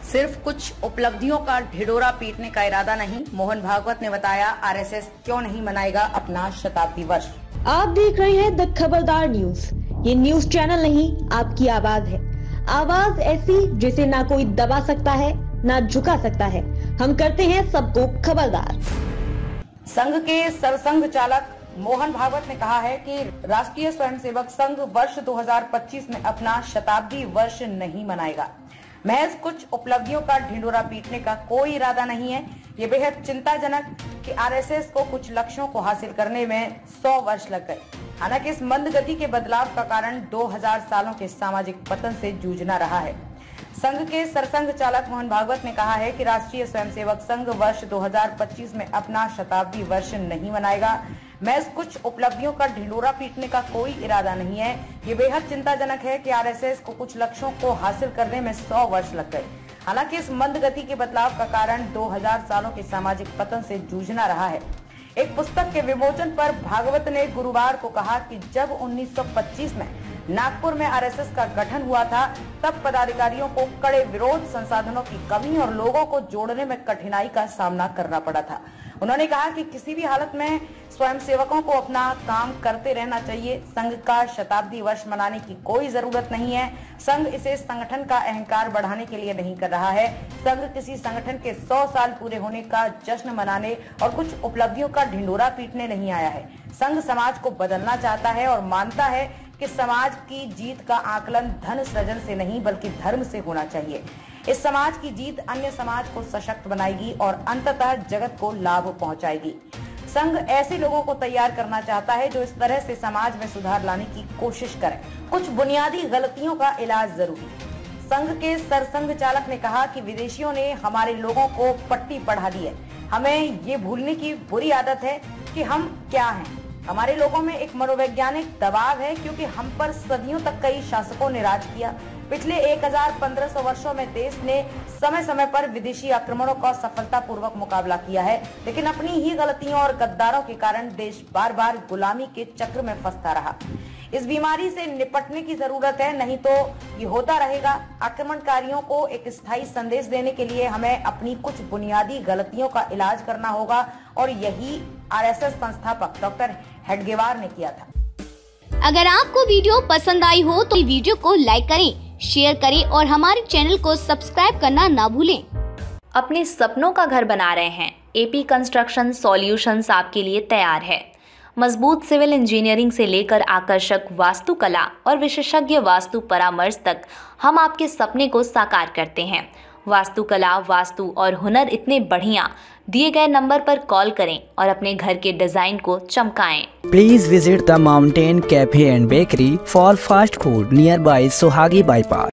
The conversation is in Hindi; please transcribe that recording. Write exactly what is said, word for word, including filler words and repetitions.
सिर्फ कुछ उपलब्धियों का ढिढोरा पीटने का इरादा नहीं, मोहन भागवत ने बताया आरएसएस क्यों नहीं मनाएगा अपना शताब्दी वर्ष। आप देख रहे हैं द खबरदार न्यूज। ये न्यूज चैनल नहीं, आपकी आवाज है। आवाज ऐसी जिसे ना कोई दबा सकता है ना झुका सकता है। हम करते हैं सबको खबरदार। संघ के सरसंघ चालक मोहन भागवत ने कहा है कि राष्ट्रीय स्वयंसेवक संघ वर्ष दो हज़ार पच्चीस में अपना शताब्दी वर्ष नहीं मनाएगा। महज कुछ उपलब्धियों का ढिंढोरा पीटने का कोई इरादा नहीं है। ये बेहद चिंताजनक कि आरएसएस को कुछ लक्ष्यों को हासिल करने में सौ वर्ष लग गए। हालांकि इस मंद गति के बदलाव का कारण दो हज़ार सालों के सामाजिक पतन से जूझना रहा है। संघ के सरसंघ चालक मोहन भागवत ने कहा है कि राष्ट्रीय स्वयंसेवक संघ वर्ष दो हज़ार पच्चीस में अपना शताब्दी वर्ष नहीं मनाएगा। महज कुछ उपलब्धियों का ढिंढोरा पीटने का कोई इरादा नहीं है। ये बेहद चिंताजनक है कि आरएसएस को कुछ लक्ष्यों को हासिल करने में सौ वर्ष लग गए। हालांकि इस मंद गति के बदलाव का कारण दो हज़ार सालों के सामाजिक पतन से जूझना रहा है। एक पुस्तक के विमोचन पर भागवत ने गुरुवार को कहा कि जब उन्नीस सौ पच्चीस में नागपुर में आरएसएस का गठन हुआ था, तब पदाधिकारियों को कड़े विरोध, संसाधनों की कमी और लोगों को जोड़ने में कठिनाई का सामना करना पड़ा था। उन्होंने कहा कि किसी भी हालत में स्वयंसेवकों को अपना काम करते रहना चाहिए। संघ का शताब्दी वर्ष मनाने की कोई जरूरत नहीं है। संघ इसे संगठन का अहंकार बढ़ाने के लिए नहीं कर रहा है। संघ किसी संगठन के सौ साल पूरे होने का जश्न मनाने और कुछ उपलब्धियों का ढिंढोरा पीटने नहीं आया है। संघ समाज को बदलना चाहता है और मानता है कि समाज की जीत का आकलन धन सृजन से नहीं बल्कि धर्म से होना चाहिए। इस समाज की जीत अन्य समाज को सशक्त बनाएगी और अंततः जगत को लाभ पहुंचाएगी। संघ ऐसे लोगों को तैयार करना चाहता है जो इस तरह से समाज में सुधार लाने की कोशिश करें। कुछ बुनियादी गलतियों का इलाज जरूरी। संघ के सरसंघ चालक ने कहा कि विदेशियों ने हमारे लोगों को पट्टी पढ़ा दी है। हमें ये भूलने की बुरी आदत है कि हम क्या हैं। हमारे लोगों में एक मनोवैज्ञानिक दबाव है क्योंकि हम पर सदियों तक कई शासकों ने राज किया। पिछले एक हज़ार पंद्रह सौ वर्षों में देश ने समय समय पर विदेशी आक्रमणों का सफलतापूर्वक मुकाबला किया है, लेकिन अपनी ही गलतियों और गद्दारों के कारण देश बार बार गुलामी के चक्र में फंसता रहा। इस बीमारी से निपटने की जरूरत है, नहीं तो ये होता रहेगा। आक्रमणकारियों को एक स्थायी संदेश देने के लिए हमें अपनी कुछ बुनियादी गलतियों का इलाज करना होगा और यही आरएसएस संस्थापक डॉक्टर हेडगेवार ने किया था। अगर आपको वीडियो पसंद आई हो तो वीडियो को लाइक करें, शेयर करें और हमारे चैनल को सब्सक्राइब करना ना भूलें। अपने सपनों का घर बना रहे हैं? एपी कंस्ट्रक्शन सॉल्यूशंस आपके लिए तैयार है। मजबूत सिविल इंजीनियरिंग से लेकर आकर्षक वास्तुकला और विशेषज्ञ वास्तु परामर्श तक हम आपके सपने को साकार करते हैं। वास्तुकला, वास्तु और हुनर इतने बढ़िया। दिए गए नंबर पर कॉल करें और अपने घर के डिजाइन को चमकाएं। Please visit the mountain cafe and bakery for fast food nearby Sohagi bypass.